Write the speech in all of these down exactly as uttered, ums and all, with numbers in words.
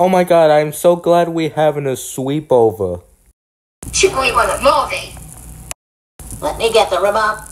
Oh my god, I'm so glad we're having a sleepover. Should we want a movie? Let me get the remote.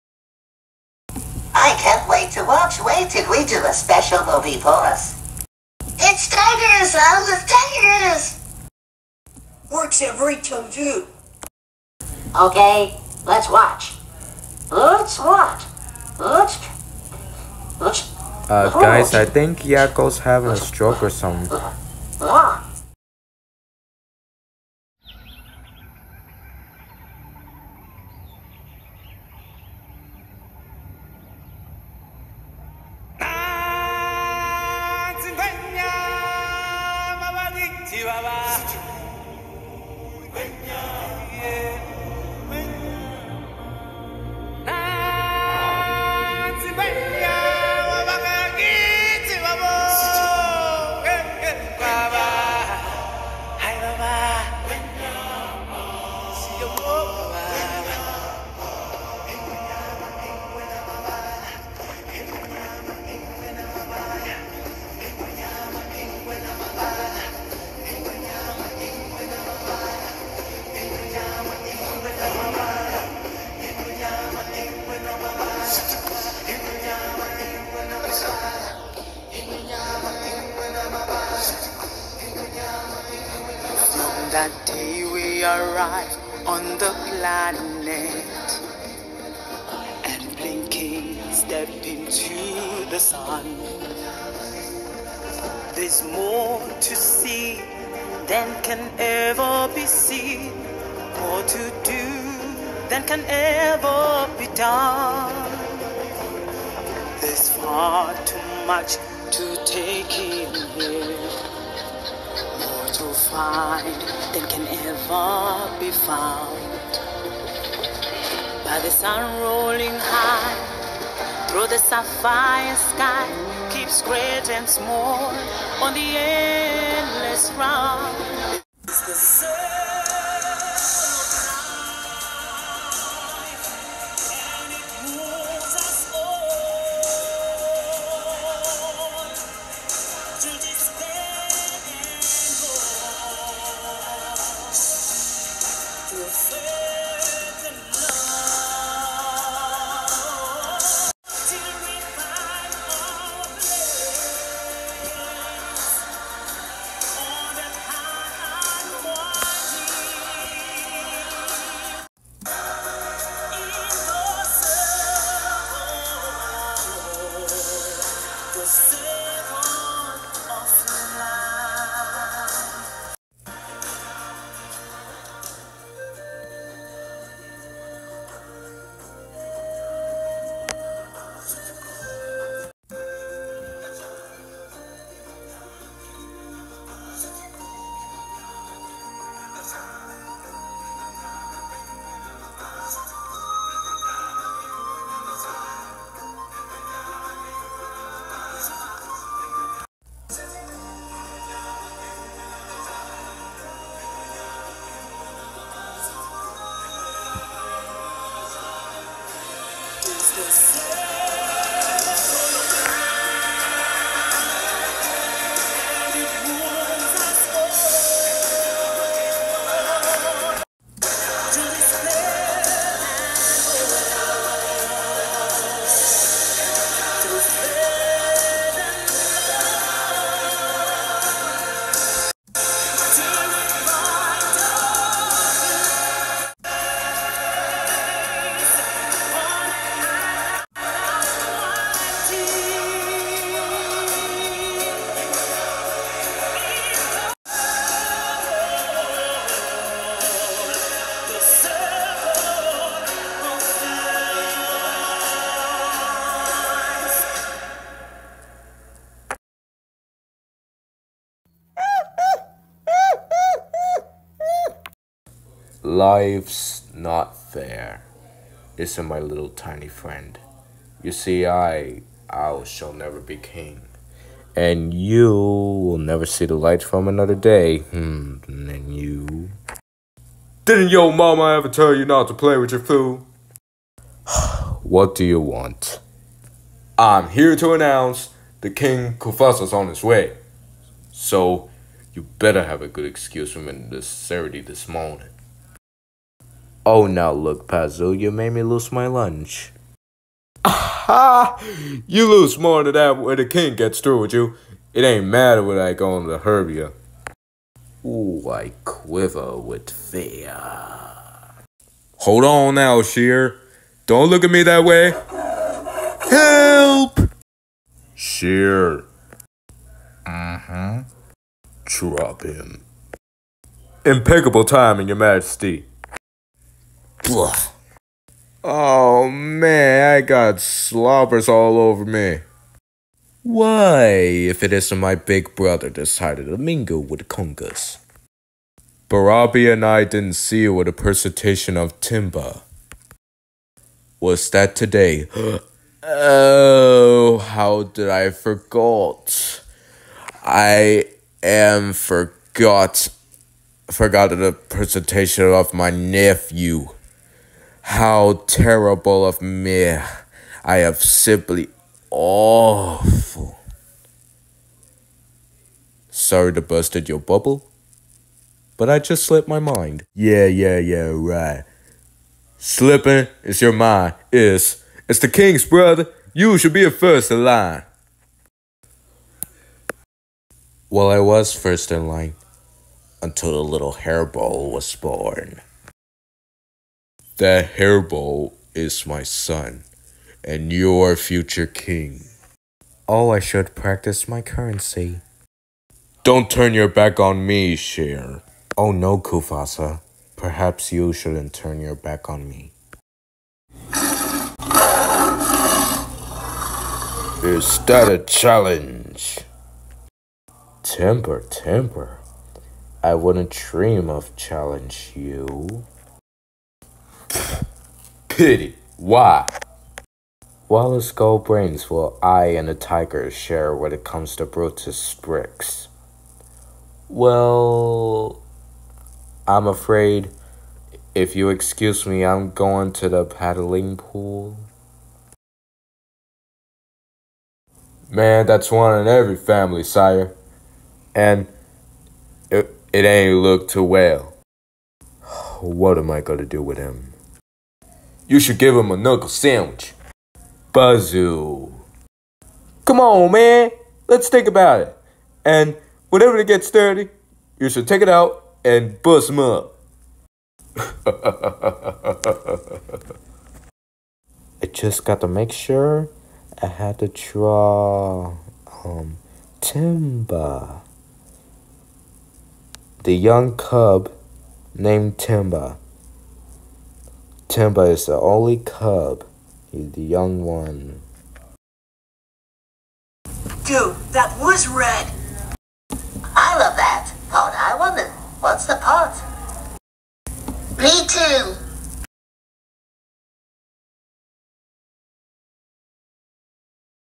I can't wait to watch. Wait till we do a special movie for us. It's dangerous, Al. It's dangerous. Works every time too. Okay, let's watch. Let's watch. Let's... Let's... Uh, guys, I think Yako's having a stroke or something. Ah. That day we arrive on the planet and blinking step into the sun. There's more to see than can ever be seen, more to do than can ever be done. There's far too much to take in here, more to find than can ever be found. By the sun rolling high through the sapphire sky, keeps great and small on the endless round. It's the sun. Life's not fair, isn't my little tiny friend. You see, I, I shall never be king, and you will never see the light from another day. Hmm, and you... Didn't your mama ever tell you not to play with your food? What do you want? I'm here to announce the King Kufasa's on his way. So, You better have a good excuse for necessity this morning. Oh, now look, Pazu, you made me lose my lunch. Ha! You lose more than that when the king gets through with you. It ain't matter when I go to herb you. Ooh, I quiver with fear. Hold on now, Sheer. Don't look at me that way. Help! Sheer. Mm-hmm. Drop him. Impeccable timing, Your Majesty. Blah. Oh man, I got slobbers all over me. Why, if it isn't my big brother decided to mingle with the congas? Barabi and I didn't see you with a presentation of Timba. Was that today? Oh, how did I forgot? I am forgot. Forgot the presentation of my nephew. How terrible of me. I have simply awful. Sorry to busted your bubble, but I just slipped my mind. Yeah, yeah, yeah, right. Slipping is your mind. Is it's the king's brother. You should be first in line. Well, I was first in line until the little hairball was born. That hairball is my son, and your future king. Oh, I should practice my currency. Don't turn your back on me, Cher. Oh no, Kufasa. Perhaps you shouldn't turn your back on me. Is that a challenge? Temper, temper. I wouldn't dream of challenge you. Pity. Why? Wallace Gold Brains will I and the tiger share when it comes to Brutus Strix. Well, I'm afraid, if you excuse me, I'm going to the paddling pool. Man, that's one in every family, sire. And it, it ain't look too well. What am I gonna do with him? You should give him a knuckle sandwich. Bazoo. Come on, man. Let's think about it. And whenever it gets dirty, you should take it out and bust him up. I just got to make sure I had to draw um Timba. The young cub named Timba. Timba is the only cub. He's the young one. Dude, that was red. I love that. Part I wonder, what's the part? Me too.